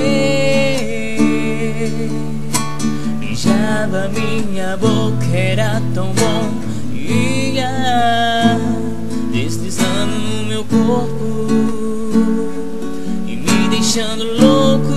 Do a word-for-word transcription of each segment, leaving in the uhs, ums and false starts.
beijava minha boca, era tão bom, ia deslizando no meu corpo e me deixando louco.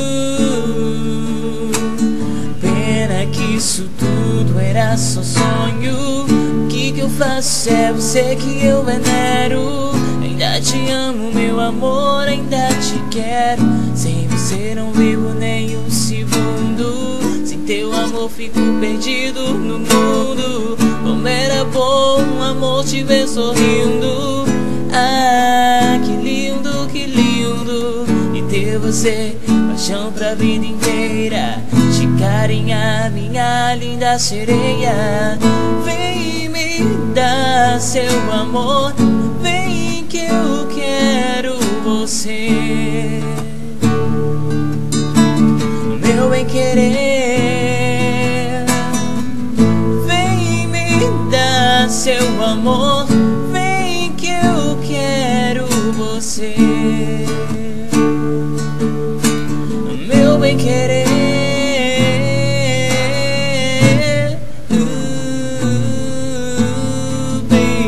Pena que isso tudo era só sonho. O que que eu faço? É você que eu venero. Ainda te amo, meu amor, ainda te quero. Sem você não vivo nem um segundo. Sem teu amor fico perdido no mundo. Como era bom, um amor, te ver sorrindo. Ah, que lindo, que lindo. E ter você, paixão pra vida inteira. Te carinhar, minha linda sereia. Vem me dar seu amor. Vem que eu quero você. Meu bem querer, vem me dar seu amor. Vem que eu quero você. Meu bem querer, uh,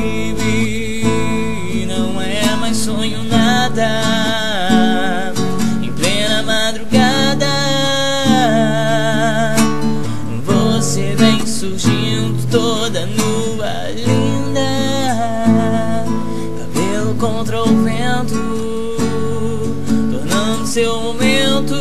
baby, não é mais sonho nada. Em plena madrugada você vem surgindo toda nua, linda, cabelo contra o vento, tornando seu momento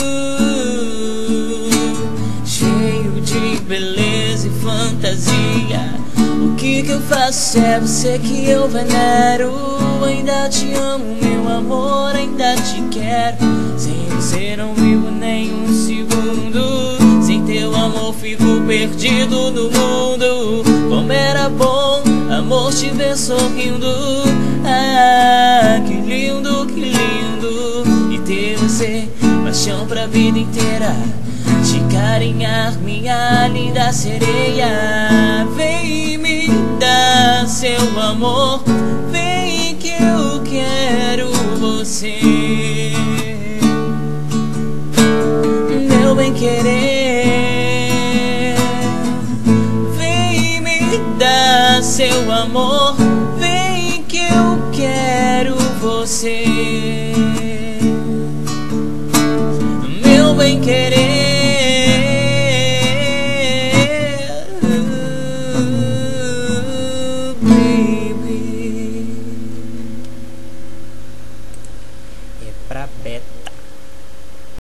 cheio de beleza e fantasia. O que que eu faço? É você que eu venero. Ainda te amo, meu amor, ainda te quero. Sem você não vivo nem um segundo. Sem teu amor fico perdido no mundo. Como era bom, amor, te ver sorrindo. Ah, que lindo, que lindo. E ter você, paixão pra vida inteira. Te carinhar, minha linda sereia. Vem me dar seu amor. Vem que eu quero você. Meu bem querer, vem me dar seu amor. Vem que eu quero você. Meu bem querer,